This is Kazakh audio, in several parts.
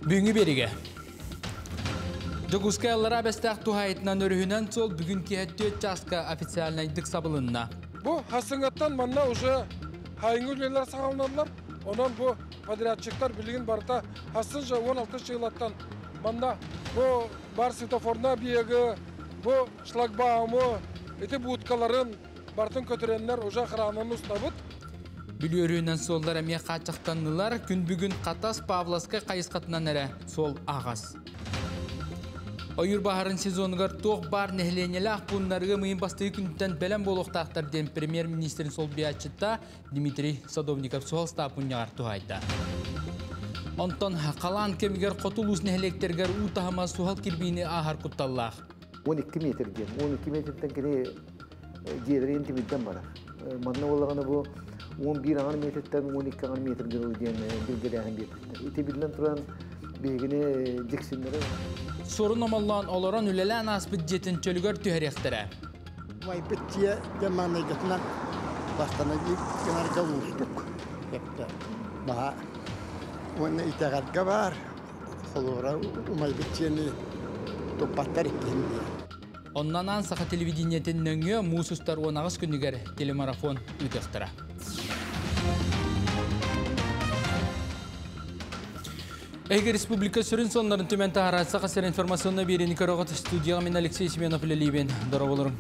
Büyüngü berige. Jokuskayallara bestaq tuhayetnan örühünen sol bugünkü hüttüt çaska ofitsialnaydık sabılınna. Bu hasıngattan manna уже hayıngülyeler sağlanırlar. Ondan bu padraçıklar bilgin barda hasınca 16 yıllattan manna bu bar svetoforna biyegi bu şlagbaumu eti butkaların bartın kötürenler уже хранын ustabıt. Biliyorünen sollar emiye kaçaktanlılar gün bugün Katas Pavlaska kayıskatından ere sol ağaz. Oyur baharın sezonugar toq bar nehlenyelah bunlarga mühim bastığı günden belen boluqtaqtar den Premier Ministerin sol biatçıta Dmitri Sadovnikov sol stapun tuhayda. Ondan qalan kemiger qotulus nehlekterger utahama suhal kirbini ahar kuttallah. 12 metre diyen, 12 metreden kere diğerlerin timidden var. Manna olağana bu 11 metreden 12 metre diyen bilgilerin bir. İti bilinen turan bilgini diksinleri. Sorun amallan olaran ülelen asbıt jetin çölüger tüherektere. Vay bittiye zamanı gitmen bastana bir kenar kavuştuk. Hepte. Baha onu itagat var. Kolora umay bittiyeni topatlar iklim diye. Ondan ansaqa televideniyetin nöngü musustar onağız kündüger telemarafon ütektara. Ege Respublika sürün sonların tümen taharatsa qasır informasyonuna birini karağıt studiyaga men Alexey Simenov ile liben daravolurum.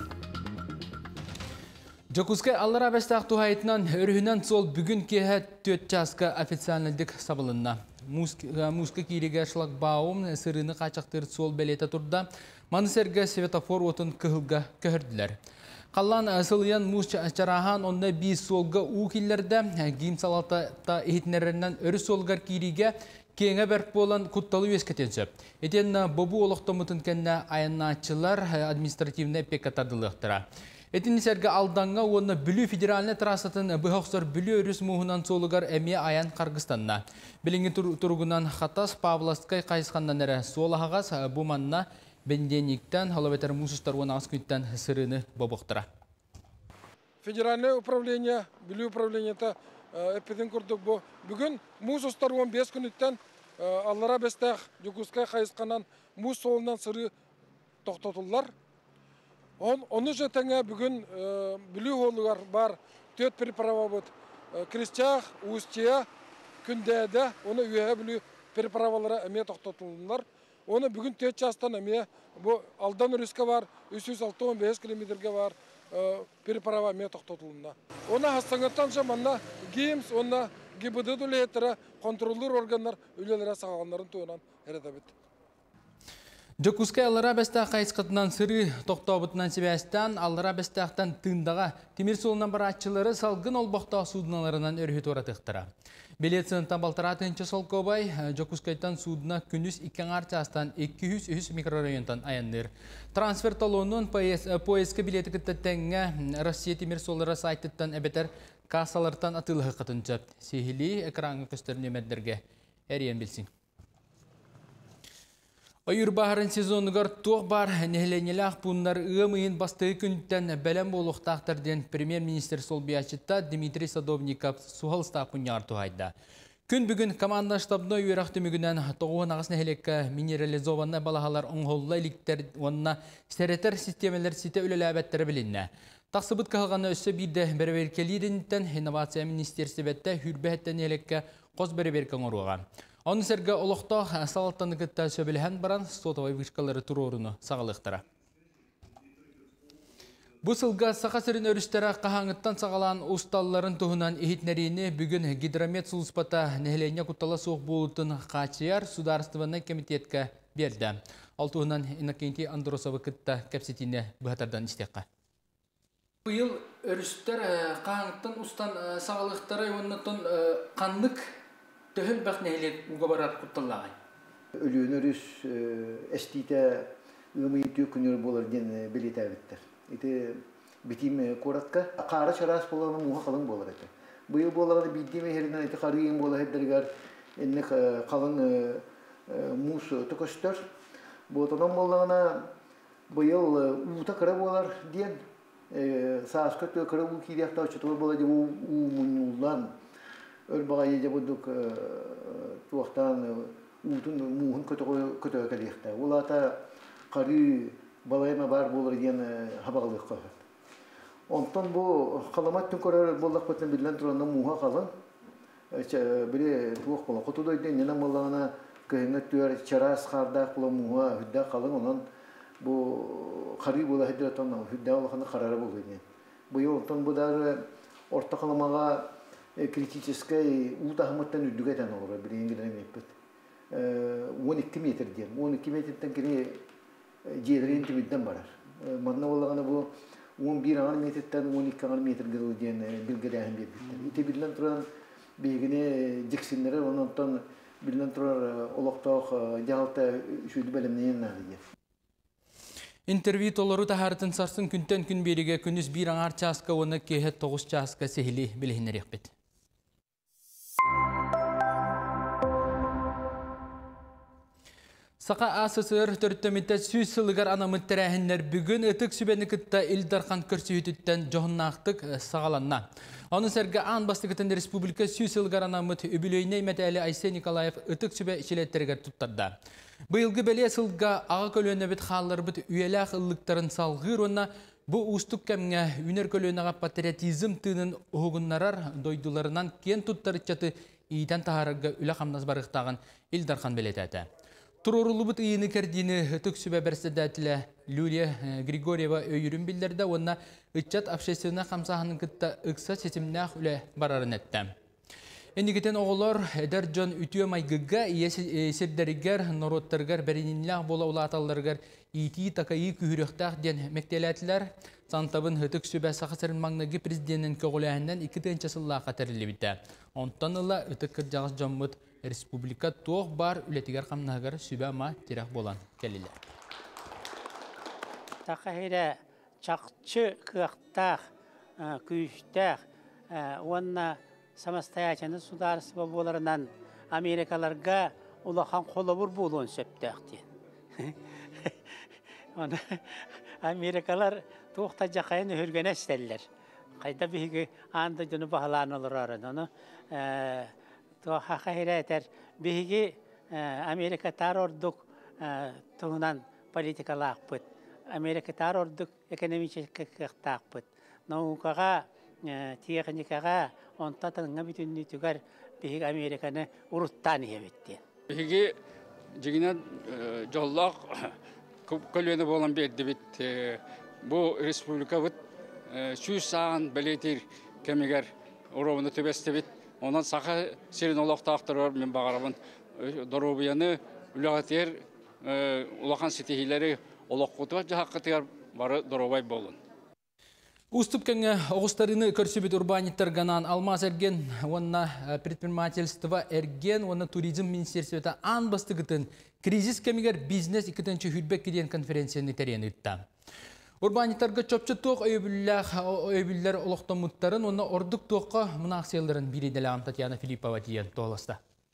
Jokuskay allara bestaq tuhayetnan örühünen sol bugün kehet töt çaska ofitsialnaydık sabılınna. Muska kiriga şlagbaum sırrını kaçaktır sol belete turda Manserga svetofor otun kıhılga köhürdüler. Қаллан сылыян мұз чарахан онда бейс солға уқиллерді гейм салата ehitнерінен өрі солғар кириге кеңе бәрп болан құтталы өскетенсі. Етен бобу олықтамытын кәнне аяннатчылар административіне пекатардылықтыра. Етен сәргі алданға оны бүлі федераліне трасатын бұхақсар бүлі өріс мұғынан солығар әме аян Қарғыстанна. Біліңі тұрғынан Хатас Павласкай қайысқандан әрі солағағас бұманна Бендениктен, халаветер мусустар онағыз күнттен сырыны бобоқтыра. Федеральное управление, бүлі управлениета эппеден көрдік бұл. Бүгін мусустар 15 күнттен аллара бестақ Жокускай қайысқанан мус солынан сыры тоқтатылар. Оны жетеңе бүгін бүлі олығар бар 4 переправа бұд. Крестяқ, Устия, күндәді, оны үйе бүлі переправалары әме тоқтатылылар. Оны бүгін төт жастан әме, бұл алдан үріске бар, 306-15 километрге бар переправа әме тоқтатылына. Оны хастаңаттан жаманна ГИМС, оны ГИБД дүлеттері, контроллер органдар үлелері сағалғандарын туынан әреді. Jokuskay allara bestaq қайысқытынан сыры тоқтауытынан себәстен алlara bestaqtan тыңдаға темір солынан бар атчылары салғын олбақта судыналарынан өрхет оратықтыра. Билетсін табалтыратынчы сол көбай Jokuskay'tan судына күніз 2 арчастан 200 микрорайонтан аянныр. Трансфер талонын поездка билеті күттәттәңі Россия темір солары сайттыттан әбетер кассалардан атылығы қытынчы. Сехили экранғы көстерін емәддерге әрен білсін. Oyur baharın sezonugar toq bar nehlenelaq bunlar ığımıyın bastığı künden bələm boluqtaqtırden Premier Minister sol biyaçıtta Dmitri Sadovnikov suhal stapun yartuhayda. Gün bugün komanda ştabına üyeraxtı mügünden toğuğun ağız nehelekka mineralizovanna balahalar onğolla ilikter onunla sereter sistemeler site öleləbətləri bilinne. Taqsıbıt qalğanı össe bir de berberkeliydindən Innovasiya Ministersibette hürbəhətdə nehelekka qoz berberken oruğa. Onun serge oluqta salattanıqıtta söbelehen baran sotavay vışkaları turorunu sağalıqtıra. Bu sılga saqasırın örüstері qahangıttan sağalan ustalların tuğunan ehitnerini bugün Gidromet Suluspata nehlenye kuttala soğuk bulutun qaçıyar Sudarstываны komitetka berdi. Al tuğunan Inakenti Androsovı kıtta kapsitine бұхатардан istekka. Bu yıl örüstер qahangıttan ustan sağalıqtıra ondan qanlık Töhül bak nehlek ugabarat kuttallağay. Ölüğün örüs estite ığmayı tükünür bolar den bilet avittir. Ete bitim koratka qara şaras bolanı muha qalın bolar ete. Bu yıl bolardı bitime herinden ete qarıyım bolar heddergar enne qalın mus tököstör. Bu tonan bolana bu yıl uta qara bolar diyen saasköt qara u kidiyaqta çötür bolar u munullan Örbağa yiyece bulduk tuğaktan утун муһун көтөгө келехте. Улата кары балайма бар болор диен хабаглык кылат. Онтон бу каламаттын көрөр болдак бетен билен турганда муха калын. Бире туох боло котудойден нена моллагана кыйны түөр чарас кардак боло муха хүддә калын онон бу кары бола хедетон хүддә олоханы карары болду диен. Бу онтон бу дары орта каламага критический утахматтан үдүгәтен олор бириңгиден меппет. 12 метр диен. 12 метрден кире жедерин тибидден барар. Манна боллагана бу 11 метрден 12 метрге диен билгеден беппет. Ите билен туран бегине жексинлери онтон билен турар олокток жалта шүйдү белемнен надия. Интервью толору тахартын сарсын күнтен күн бериге күнүс бир аңар часка оны кеhe 9 часка сехили билихинерекпет. Сақа АССР төрттөмітті сүйс сылығар анамыттырәхінлер бүгін үтік сүбәні күтті илдарқан көрсүйітіттен жоғыннақтық сағаланна. Оның сәргі аң бастықытын республика сүйс сылығар анамыт үбілейіне мәтәлі Айсен Николаев үтік сүбә ішілеттергер тұттарды. Бұйылғы бәле сылға аға көлөне біт қалылар біт үйеләқ ұллықтарын салғыр онна бұ ұстық кәміңе үнер көлөнаға патриотизм тыынын ұғынларар дойдыларынан кен тұттары чаты ийтен тахарыға үлі қамназ барықтағын илдарқан белетәті. Турорулубут иыны кәрдені түксүбә бәрседәтілі Люлия Григорьева өйірін білдерді, онына үтчат общественна қамсағының күтті ұқса сетімнәқ үлі барарын әтті. Әнігітен оғылар әдір жон үтіе майгыға есердерігер, нороттарғар, бәрінінләқ бола ұлаталарғар ити тақайы күхіріқтақ ден мәктеләтілер сантабын түксүбә сақысырын маңнығы президентін көғіләхінден 2 часылла қатарылы біті. Онтан ұла үтік кіржағыз жоммыт республика тоқ бар үлетігер қамнағыр сүбә ма тирек болан келілер. Тақайра чақчы қықтақ, күйіштақ, онына самостоятельный сударство боларынан Америкаларға улахан қолабыр болуын сөптәқтен. Америкалар тоқта жақайын өрген әстелер. Қайда бігі анды жүні бағалан олар арын. Хақайра әтер бігі Америка тар ордық тұғынан политикалақ бұд. Америка тар ордық экономический қықтақ бұд. Наукаға, техникаға, онта тыңға бүтінні түгер бігі Американы ұрыттан ебетті. Бігі жігінен жоллақ көлені болан берді біт. Бұл республика бұд сүйіс саған білетер кәмегер ұровыны төбесті біт. Ondan sağa serin olaqtaqtırır, men bağırabın Dorobiyanı, ülağıtır, ulaqan sitihilleri olaqqutuğa jahaqıtır barı Dorobay bolun. Уступ кәңі оғыстарыны көрсібет урбаниттар ганан алмаз әрген, онна предпринимательство әрген, онна туризм министерстветі ан бастығытын кризис кәмігер бизнес 2-ші хүрбек кеден конференцияны тәрен үтті. Урбаниттарға чөпчі тоқ өйбілер олықтамыттарын, онна ордық тоққа мұна ақсияларын биреділі Татьяна Филиппова дейін тоғылысты.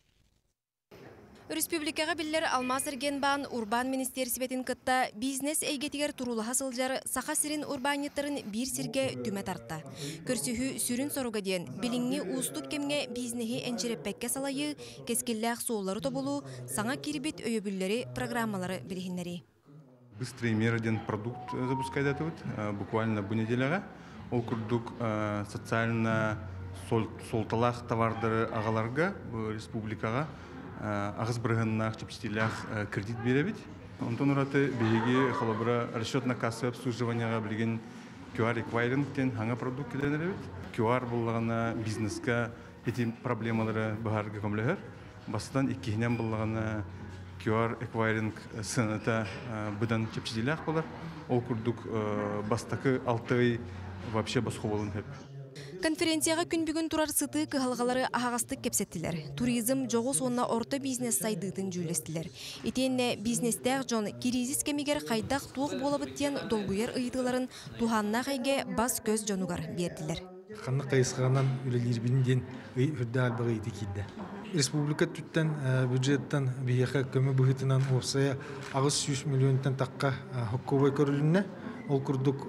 Республикаға білдер алмаз әрген баған урбан министерсібетін кытта бизнес әйгетігер турулы хасылжары сақа сирин урбаниттарын бір сирге түмет артта. Көрсіхі сүрін соруға дейін біліңі ұстық кемге бизнесі әншереппәкке салайы, кескелләқ соолары тобылу, саңа керебет өйбілері программалары білігінлері. Быстрый мер один продукт запускает это вот, буквально bu неделяға. Ол күрдік социально солталақ товардары ағаларға республикаға ағыз бірғыннақ чепстилях кредит беребет. Онтон ұраты бейге қалабыра расчетна касса обслуживанияға білген QR эквайрингтен хаңа продукт кеденеребет. QR болағына бизнесқа еті проблемалары бағарға көмілігер. Бастан еккенен болағына QR эквайринг сыныта бұдан чепстилях болар. Ол күрдік бастақы алты вообще басқы болын хеп. Конференцияға күн бүгін турар сыты кығалғалары ағастық кепсеттілер. Туризм жоғы сонна орта бизнес сайдығытын жүлестілер. Етенне бизнестәғ жон кризис кемегер қайдақ туық болабыттен долгуер ұйытыларын туғанна қайге бас көз жонуғар берділер. Қанны қайысқанан үлелер білінден үрді албағы еті кейді. Республика түттен бюджеттен бейеқі көмі бұғытынан опсая ағыз 100 миллионтен таққа хокковай көрілінне. Ол күрдік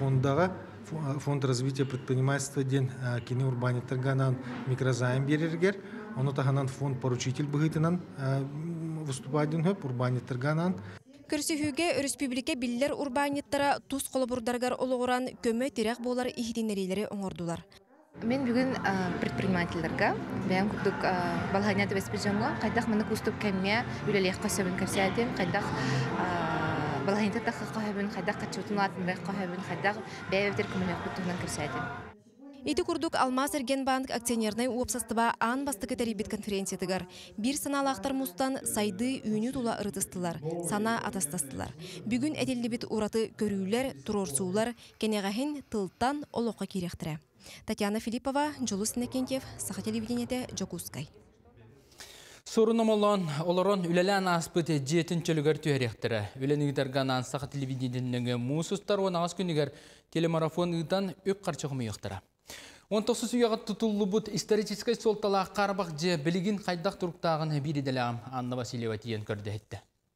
фонд развития предпринимательства ден кені урбаниттарганан микрозайм берергер. Оны тағанан фонд поручитель бұғытынан выступайдын хөп урбаниттарганан. Көрсүхүүгө республика биллер урбаниттара тус колобурдаргар олоғуран көмө тирек болар ихтинерилери оңордулар. Мен бүгін предпринимательлерге бәйін күрдік балғанят веспежанға қайдақ мұны күстіп кәмме үлелек қосабын көрсәден, қайдақ балғанетті тақы қойабын, қайдақ қатшутын атын қойабын, қайдақ бәйветтер күмілек күттігінен көрсәден. Ити курдук Алмаз Эрген банк акционерный уопсастыба аан бастыкы тарибит конференциятыгар. Бир саналақтар мустан сайды үйіні тула ырытыстылар, сана атастастылар. Бүгін әделдебит ураты көрүүлер, турорсуулар, кенеғахин тылтан олоққа керектірі. Татьяна Филиппова, Джулус Некентьев, Саха телевидениеде Жокускай. Sorunum олорон үлелән аспыты жетін чөлігер түйеректірі. Үленігдерганан Саха телевидениеде мусустар онағыз күнігер телемарафон ұйдан өк қарчығымы еқтірі. 19 үйаға тұтылы бұд историческай солталақ қарбақ же білігін қайдақ тұрықтағын бириделәғым Анна Васильева тиен көрді етті.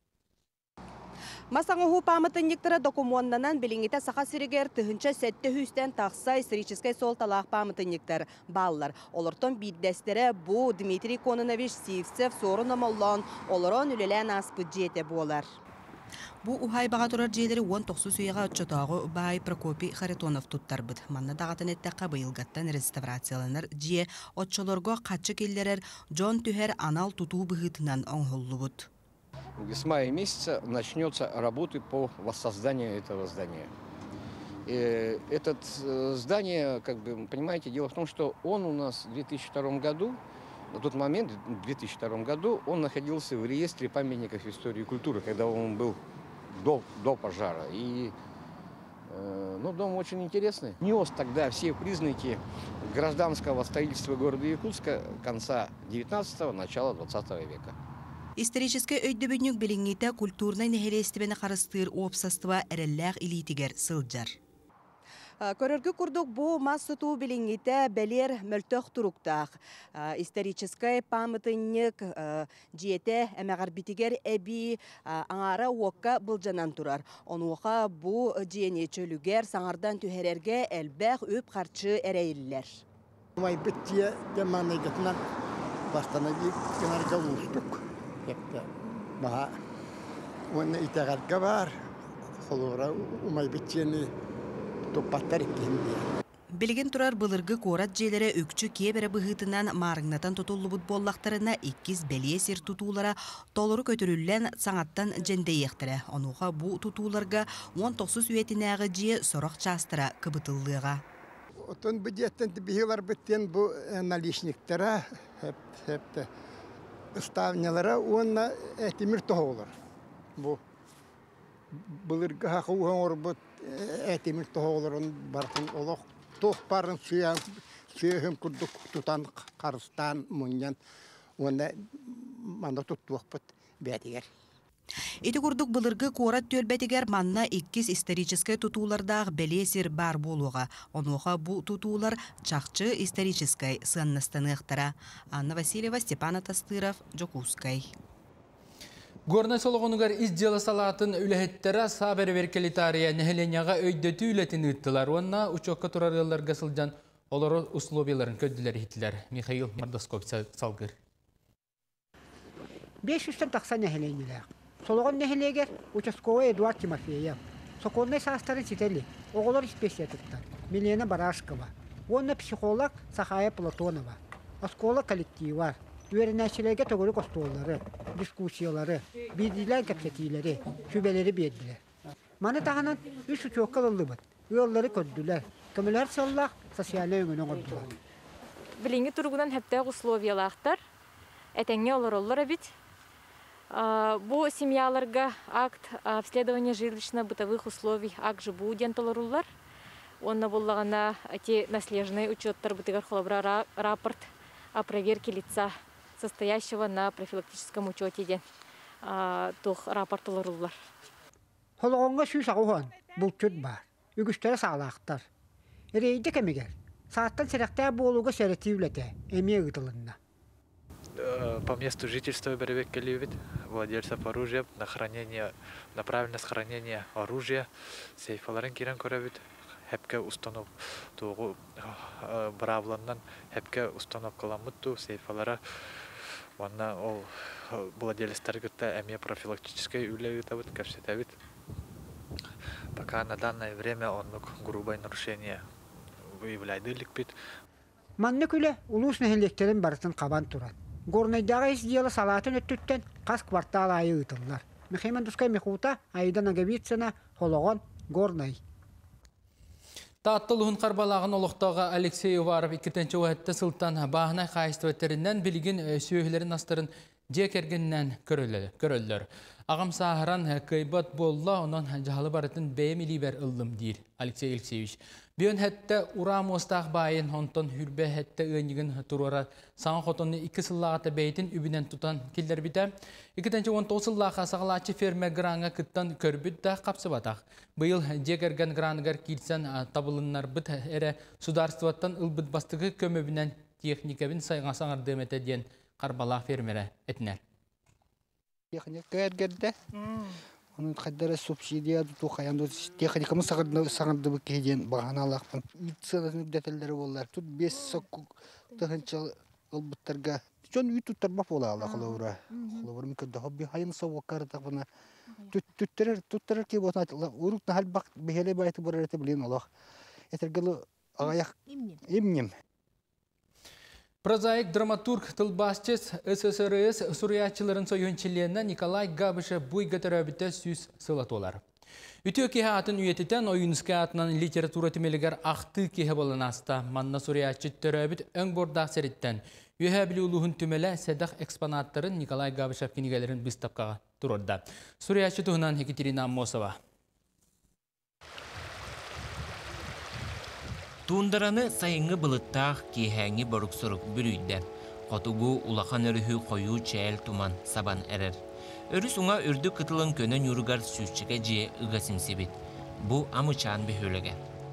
Масаңығы памытынниктері документанан біліңіте сақа сиригер түхінші сәтті хүстен тақса историческай солталақ памытынниктер баллар. Олыртон биддәстері бұ Дмитрий Кононович Сивцев сорын омоллан олырон үлелән аспы жете болар. Бу ухай бага турар жээлери 19 сүйега отчотогу бай Прокопий Харитонов туттар быт. Манна дагатын эттекка быйылгаттан реставрацияланар жие отчолорго качы келлерер жон түхер анал тутуу быгытынан оңхоллубут. С мая месяца начнется работы по воссозданию этого здания. Это здание, как бы, понимаете, дело в том, что он у нас в 2002 году, на тот момент, в 2002 году, он находился в реестре памятников истории и культуры, когда он был до пожара. И дом очень интересный. Нес тогда все признаки гражданского строительства города Якутска конца 19-го, начала 20 века. Исторический өйдөбүнүк билиңите культурный нехелестибени карыстыр опсастыва эрелләг илитигер сылжар. Көрөргү курдук бу массытуу билиңите белер мөлтөх туруктак. Исторический памятник жиете эмегар битигер эби аңара уокка былжанан турар. Онуока бу жиене чөлүгер саңардан түһерерге элбэх өп карчы эрейлер. Май битие деманегетнан бастанagi kenarga устук. Баха оны итәгәргә бар. Холора умай битиене Билген турар былыргы корат желері өкчү кебері бұғытынан марыңнатан тұтулыбыт боллақтарына 2 белесер тұтулара толыры көтіріллен саңаттан жендейектірі. Онуға бұ тұтуларға 19 үйетінәғы жие сорақ частыра кыбытылыға. Отын бюджеттен бігілар біттен бұ наличниктері, ұставнялары, онына әтемір тұғы олар. Былыргы хақы уған орбыт әтемір тоғылырын барқын олық тоқ барын сүйеғым күрдік тұтан қарыстан мұниян оны маңда тұттуық бұд бәдігер. Эти күрдік бұлырғы қорат төлбәтігер манна 2 исторический тұтулардағы белесер бар болуға. Онуға бұл тұтулар чақчы исторический сығаннастанықтара. Анна Васильева, Степан Атастыров, Жокускай. Горна солоғынығар изделы салатын үләхеттері сабәрі веркелитария нәхеленяға өйдөті үләтін ұттылар. Онна ұчоққа тұрарыларға сылжан олары условияларын көдділер хиттілер. Михаил Мордосков салғыр. 500-тен тақса нәхеленелер. Солоғын нәхелегер участковый Эдуард Тимофеев. Соколный састарын сетели. Оғылар испесиятыттар. Милена Барашкова. Онна психолог Сахая Платонова. Оскола коллективар. Üyernəçilərə toğru qostuqları, diskussiyaları, bildirlər qəpsətiləri, şübələri berdiler. Mana tağanan 3 uçoqqa qıllıbıd. Yolları köddülər. Kömülər sallaq, sosialı öngünü qoldular. Bilingi turgunan həptə условиялақтар. Этәңе олар бит. Bu семьяларга акт обследования жилищно-бытовых условий акт жибу дентоларулар. Онна боллагана эти наследные учеттар бытыгар холобра рапорт о проверке лица состоящего на профилактическом учете тух рапортоларулар. Холоғонға сүй сағуған бұлтчуд бар. Үгістері сағалақтар. Рейді кәмегер. Сааттан сәріқтә болуға сәріті үләті. Әме ұғытылынна. По месту жительства Беревек Каливит, владельцев оружия, на правильное сохранение оружия, сейфаларын кирен көрәбит. Hepke ustanıp doğu bravlandan hepke ustanıp kalamıttı seyfalara Онна ол владелецтер гытта әме профилактическое үлегітабыт, кәпсетабыт. Пока на данное время он грубое нарушение выявляет бит. Манны күле улус нәһиллектерин барытын кабан турат. Горнайдагы исдиялы салатын өттүттен кас квартал айы ытыллар. Мехеман дускай мехута айдан агавитсына хологон горнай. Тааттылығын қарбалағын олықтауға Алексей Уваров 2-ші уәтті сылтан бағынай қайыстыветтерінен білген сүйелерін астырын жекергеннен көрілдір. Ағам сағыран қайбат болла, онын жағалы барытын бәйім илибер ұлым дейір Алексей Алексеевич. Бүйін әтті урам остақ байын, онтын хүрбе әтті өңігін тұруара саңын қотынны 2 сыллағаты бәйтін үбінен тұтан келдер біті. 2-19 сыллаға сағылачы фермер гранға күттан көрбіт да қапсы батақ. Бұйыл жекерген гранығар келсен табылынлар бұт әрі сударстваттан ұлбыт бастығы көмөбінен техникабін сайға саңырдым әтеден қарбалақ фермері әтінер. Техника әргерді. Onun kadar subsidiya tutu kayandı teknikamı sağırdı bu kehden bahanalaqpın. İtsanaсын detayları bollar. Tut 5 sok tığınça albıtlarga. Jon үй tuttarma bola ala qolawra. Qolawra mikda hobbi hayın savakar taqbana. Tuttarar ki botna uruk hal baq behele baytı borarete bilen Allah. Etergalı ағаяқ emnim. Прозаик драматург тылбасчыс СССРС сурьячыларын союнчилеріне Николай Габышев буй гатарабита сүз сылатолар. Үтіо кеhe атын үйетітен ойынысқа атынан литература темелігер ақты кеhe болын аста манна сурьячы төрәбіт өң бордақ сәріттен. Үйе білі ұлығын түмелі сәдақ экспонаттарын Николай Габышев кенигелерін бұстапқаға тұрорда. Сурьячы тұғынан Екатерина Аммосова. Туындараны сайыңы бұлыттақ кейхәңі борық-сұрық бүрүйді. Қотугу улақан өріхі қойу чәл туман сабан әрір. Өрі суңа үрді қытылын көнен юргар сүзчіге же ұғасын себет. Бұ амычан бөхөліге.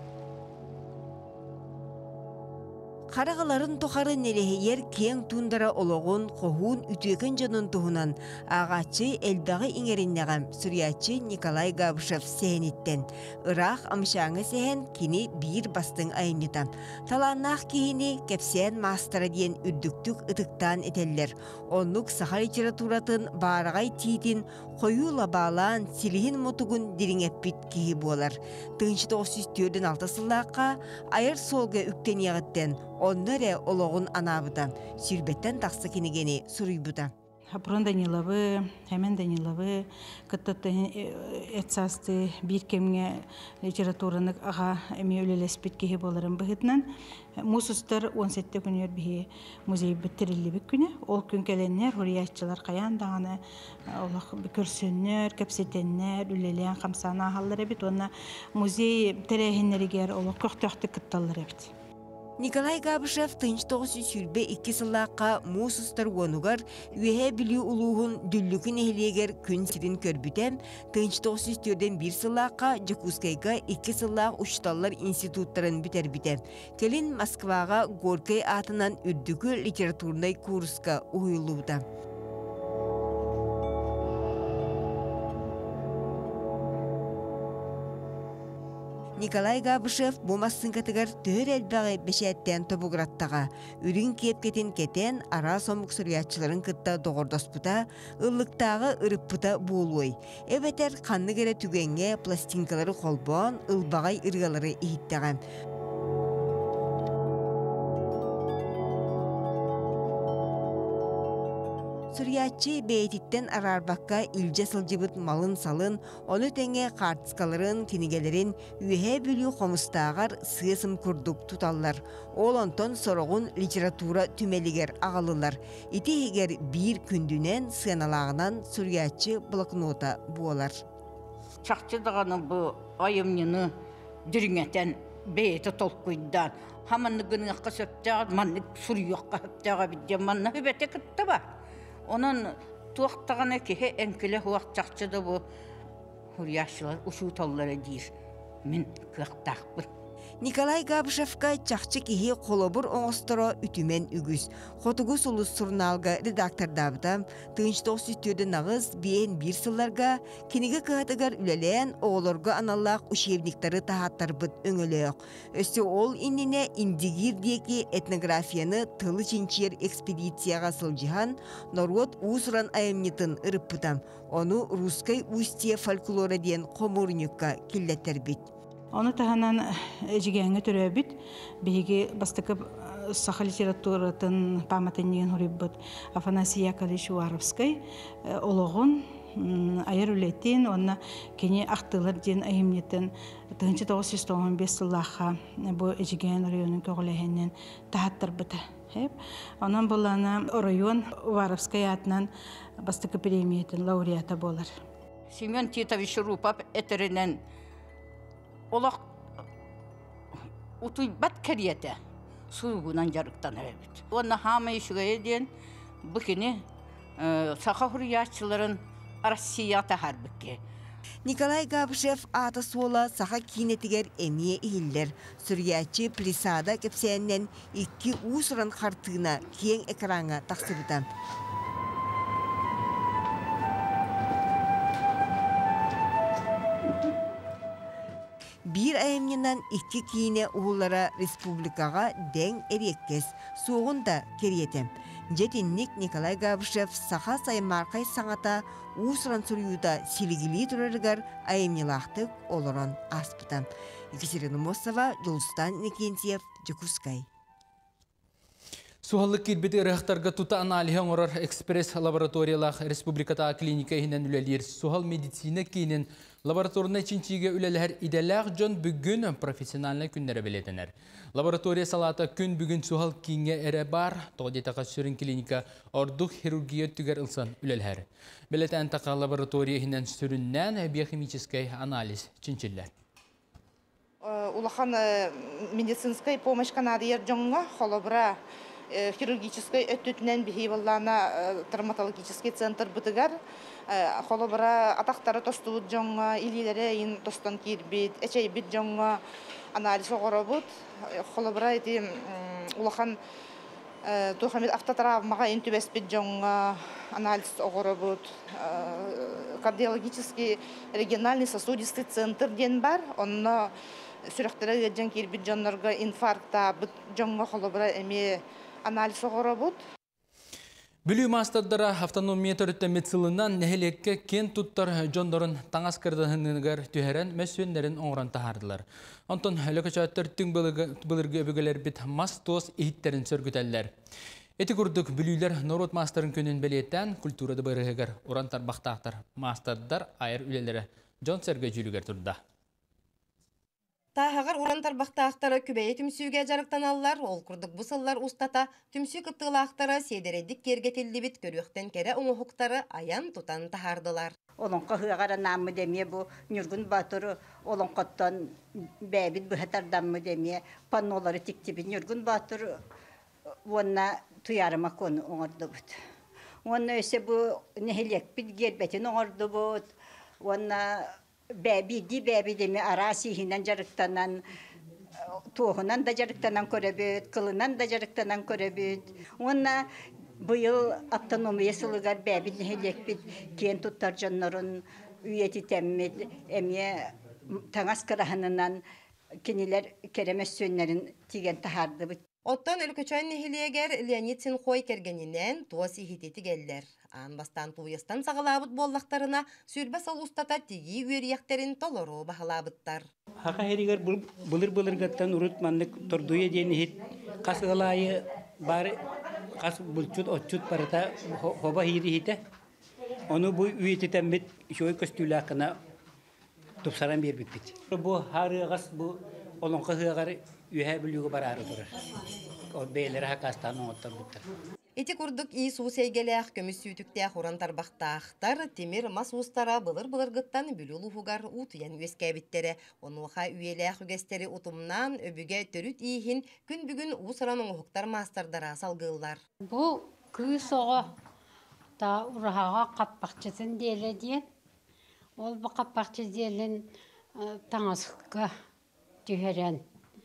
Қарағаларын тоқары нелехейер кең туындара олығын қоғын үтекен жанын тұғынан ағачы әлбағы иңеріннеғам сүриячы Николай Габышев сәйініттен. Ирақ амшаңы сәйін кені бір бастың айынетам. Таланнақ кейіні кәпсән мастера дейін үрдіктік ұтықтан етелер. Онлық саха литературатын барағай тийтін қою лабалан силихин мотугун диринеппит кейі болар. 1904-6 сыллаққа айыр солға үктен яғыттен оннары олығын анабыдан, сүрбеттен тақсы кенегені сұруйбыда. Хапрон Даниловы, Хәмен Даниловы, кыттаты этсасты бір кемге литературанык аға әме өлелеспет кейі боларын бұғытынан. Мусустар 17 күнер бігі музей біттірілі бүк күні. Ол күн кәленнер, хуриятчылар қаяндағаны, көрсөннер, кәпсетеннер, өлелен қамсаны ағалары бит. Онна музей тәрәхінлерігер олық көқтіқті кытталары бит. Николай Габышев 1902 сыллаққа мусустар онугар үйе білі ұлуғын дүллікін әйлегер күн сирин көрбітем 1904-1 сыллаққа Жакускайға 2 сыллақ ұшталар институттарын бітер бітем. Келін Москваға Горкай атынан үрдікі литературнай курсқа ұйылуыда. Николай Габышев бумасын катыгар төр әлбәғі бәшәттен тобуграттаға. Үрін кепкетін кетен ара сомық сүриятчыларын кытта доғырдоспыта, ыллықтағы ырыппыта болуой. Эбетер қанны кере түгенге пластинкалары қолбон, ылбағай ырғалары иіттіған. Сүриятчы бейтиттен арарбаққа илже сылжыбыт малын салын, оны тәңе қартыскаларын, кенегелерін үйе бүлі қомыстағар сыйсым күрдік тұталар. Ол онтон сорғын литература түмелігер ағалылар. Ити егер бір күндінен сыяналағынан сүриятчы блокнота болар. Чақчыдағаны бұл айымнені дүріңетен бейті толқойдан. Хаманны гыныққа сөптіғад, манны сүрияққа сөптіға бидден манны өбәте күтті ба. Onun tuğaktağına ki enkile huaq çaqçıda bu huryaşçılar uşu tallara deyir. Min kıqtaq bu. Николай Габышевка чахчы кихи қолобыр оңыстыра үтімен үгіз. Хотугу сұлыс сұрналға редактордабытам, тыңчтоқ сүттөді нағыз бейін бір сылларға, кенеге кығатыгар үлелен оғылырға аналлақ учебниктары тахаттар бұд өңіліғ. Өсі ол инніне индигир деки этнографияны тылы чинчер экспедицияға сылжыған Норвот ұсыран айымнетін ұрыппытам. Оны русскай устье фольклора ден қомурнюкка келлеттер бит. Оны таханан жигәңе төрөбит, биги бастыкып саха литературатын памятыннен хуриббыт Афанасий Яковлевич Уаровский ологон айыр үлеттен, онна кене ақтылар ден айымнетін 1995 жыллаға бұл жигәң районын көғіләхеннен тахаттыр бұты. Онан боланы район Уаровский атынан бастыкып премиятын лауреата болар. Семен Титович Рупап этеринен олақ ұтуйбат кәрiyete суығынан жарықтан әрбет. Оны хамы ішіге еден бүкіне сақа хұрыятшыларын Россията харбікке. Николай Габышев аты сола сақа кинетігер әмие иілдер. Сүргәтші Присада кепсәннен 2 ұсырын қартығына кең экранға тақсыбыдан. Bir ayımından 2 kiyine uğulara Respublikaga den eriyekкес, soğunda keriyetem. Jetinlik Nikolay Gabышев sağa saymarkay sanata uğusran sürüyuda siligili durarıgar ayımnilaqtık oloran aspıtam. Екатерина Мосова, Жолстан Никентьев, Джекускай. Суhallık kirbeti ırıqtarga tuta analihen orar ekspres laboratoriyalar Respublikata klinika hinen ülelir. Suhal medisina kinin laboratoruna çinçiğe üleler ideler jon bugün profesyonelne günlere biletener. Laboratoriya salata gün bugün suhal kinge ere bar, toğdeta kaçırın klinika orduk hirurgiya tüger ılsan üleler. Bileten taqa laboratoriya hinen sürünnen biyokimiçiskay analiz çinçiller. Улахан медицинская помощь канадиер жонга холобра хирургической өттүтүнен бихиваллана травматологический центр бытыгар холобра атактары тостуут жонга илилере ин тостон кирбит эчейбит жонга анализ огоробут холобра эти улахан тухамит автотравмага интубеспит жонга анализ огоробут кардиологический региональный сосудистый центр ден бар онно сүрөктөрө гежен кирбит жоннорго инфаркта бут жонго холобра эми анализ огоробут. Бүлүү мастардара автономия төрөттөмет сылынан нехелекке кен туттар жондорун таңас кырдыгыныгар түһәрен мәсүннәрен оңран тахардылар. Онтон лөкөчөттөр түң былыргы өбөгөлөр бит мастос ихиттерин сөргүтәлләр. Эти курдук бүлүүлөр Норот мастарын көнүн белеттен культурада бырыгар урантар бактактар масtarдар айыр үлелери жон сөргө жүрүгөр турда. Тахагар урантар бактактары күбәйе түмсүгә жарыктаналлар, ол курдук бусаллар устата түмсү кыттылактары седередик кергетилди бит көрөктен кере оңохуктары аян тутан тахардылар. Олон кахыгара намы деме бу Нургун Батыр олон коттон бәбит бухатардан деме паннолары тиктиби Нургун Батыр вонна туярыма кону оңорду бут. Вонна өсе бу нехелек бит гербетин оңорду бут. Вонна бәби деме араси хинен жарыктанан туохунан да жарыктанан көрөбүт, кылынан да жарыктанан көрөбүт. Онна быйыл автономия сылыгар бәби нехелекпит кен туттар жоннорун үйети теммет эмне таңас кырахынынан кенелер керемес сөннерин тиген тахарды. Оттан өлкөчөн нехилегер Леонид Синхой кергенинен туос ихитети келлер. Анбастан туястан сағалабыт боллақтарына сүрбе сол устата тиги үйерияқтерин толору бағалабыттар. Хақа херигер бұлыр-бұлыргаттан ұрыт маннык тордуя ден хит қасығалайы бар қас бұлчут отчут барата хоба хири хите. Оны бұй үйететен бет шой көстүлі ақына тұпсаран бербек бет. Бұ хары қас бұ олонқы хығар үйе бүлігі бар ары тұрар. Ол бейлері хақастан оңыттан бұттар. Эти курдук и сусейгелех көмүс сүйтүктех урантар бактаахтар темир мас устара былыр-былыргыттан бүлүлугар утуян үескәбиттере. Онуха үйелех үгестери утумнан өбүгө төрүт ийхин күн бүгүн усаран оңуктар мастардара салгылар. Бу күйсого та урахага каппакчысын деле диен. Ол бу каппакчы делин таңасыкка түһәрен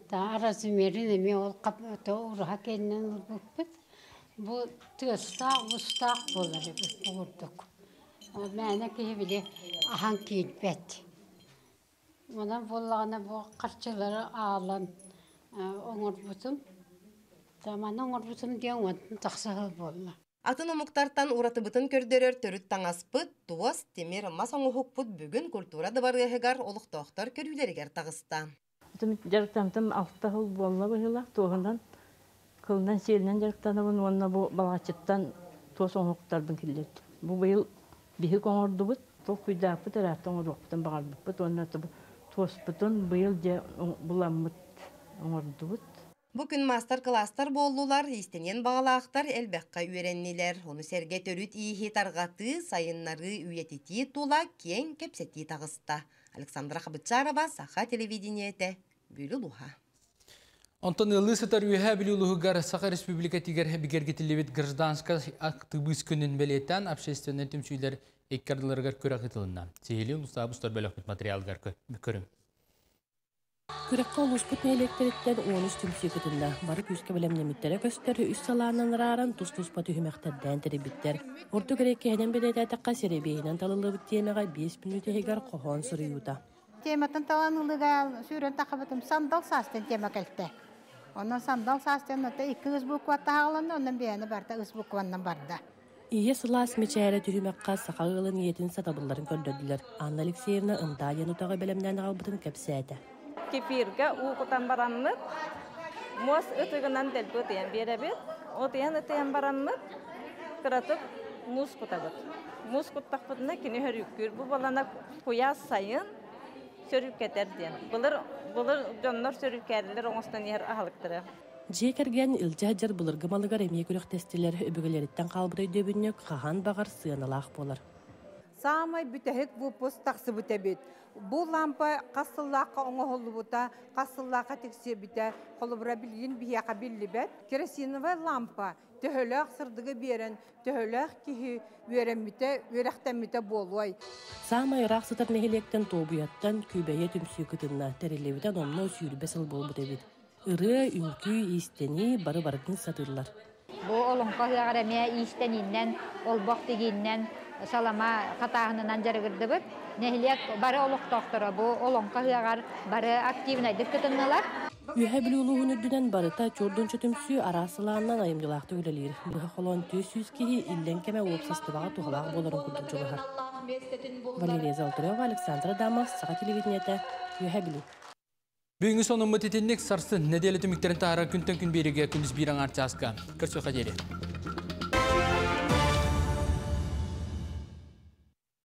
Аразмерин эме ол капта ураха кеннен буппут. Бу тыстак, устак болар бурдук. Мәне кебиле ахан китбет. Мына боллагана бу карчылары аалан оңорбутум. Таманы оңорбутум деген ватын таксагы болла. Атын омуктартан уратыбытын көрдөрөр төрүт таңаспыт, туос, темир мас оңухукпут бүгүн культура дыбарыгар олуктоктор көрүүлеригер тагыста. Жарыктамтым 6 жыл болла быйла, тоғындан кылдан селинен жарыктаныбын, онна бу балачыттан туос оңуктардын киллет. Бу быйыл бихи коңордубут, ток күйдаппыт, эраттан оңордуптан багарбыппыт, онна туоспытын быйыл же буламмыт оңордубут. Бу күн мастер-класстар боллулар, истенен бағалақтар элбекка үйреннилер. Оны серге төрүт ийхи таргаты, сайыннары үйетити тула кен кепсети тагыста. Александра Хабычарова, Саха телевидениете, Бүлүлуха. Онтон ылысытар үйе Бүлүлухугар Саха Республика тигер бигергетилебет гражданска актыбыз күнін белетен общественный түмсүйлер эккардыларгар көрәкетілінна. Сейлі ұлыстабыстар бөлөкмет материалгар көрім. Күрәккә олуспут электреттен 13 түмсүгүтүндө бары күскө белемнемиттери көстөрү үс салаанын раран тус-туспа түһүмэхтерден терибиттер. Орду кереккенен белететакка серебейинен талылыбыт темага 5 минут эгер кохон сурuyuta. Тематын таланылыга сүрен такабытым сандал састен тема келте. Онан сандал састен ота 2 үз букватта хагаланды, онан бияны барда үз буквандан барда. Ие сылаас мечәрі түрімәкқа сақағылын етін сатабыларын көрдірділер. Анна Алексеевна ымдайын ұтаға белемнен албытын көпсәді. Кефирге уқытан бараммыт, мос үтігінен дәлбі өтейін беребет, өтейін өтейін бараммыт, қыратып мұз құтабыт. Мұз құттақ бұтына кені өріккір. Бұл балана қоя сайын сөріп кетерден. Бұлыр жонлар сөріп кәрілер оңыстан ер ағалықтыры. Жекерген үлчәджер бұлыргымалығар емей күректестілер өбігілеріттен қалбырай дөбіннік қаған бағар сыйыналақ болар. Самай бүтәһек бу пост тақсы бүтәбет. Бу лампа қасыллаққа оңғолы бұта, қасыллаққа тексе біті, қолыбыра білген бияқа білібет. Керосиновая лампа төхөләқ сырдығы берен, төхөләқ кейі веремміте, верақтамміте болуай. Самай рақсытар нехелектен тобуяттан күйбәйе түмсүй күтінна, тәрелевіден омны сүйірбе сыл бол бұтәбет. Иры, үнкі, истені, бары-бардың сатырлар. Бу олонқа ғарамия истениннен, олбақ дегеннен, салама қатағынан жарғырды бұд. Нехилек бары олық тоқтыры бұ олонқа ғағар бары активнайдық күтіннелар. Үйе білуылуғын үрдінен барыта чордun чөтімсі арасылағынан айымдылақты өлелер. Бұғы қолон 400 кейі иллен кеме опсастыбаға туғалағы боларын күрдінчілігар. Валерия Залтырева, Александра Дамас, Саға телевидениеті, үйе білу. Бүгінгі соның мұтетіннік сарсын неделі түміктерін тағара күнтен күн береге күндіз бейран арчасқа. Көрсі қадері.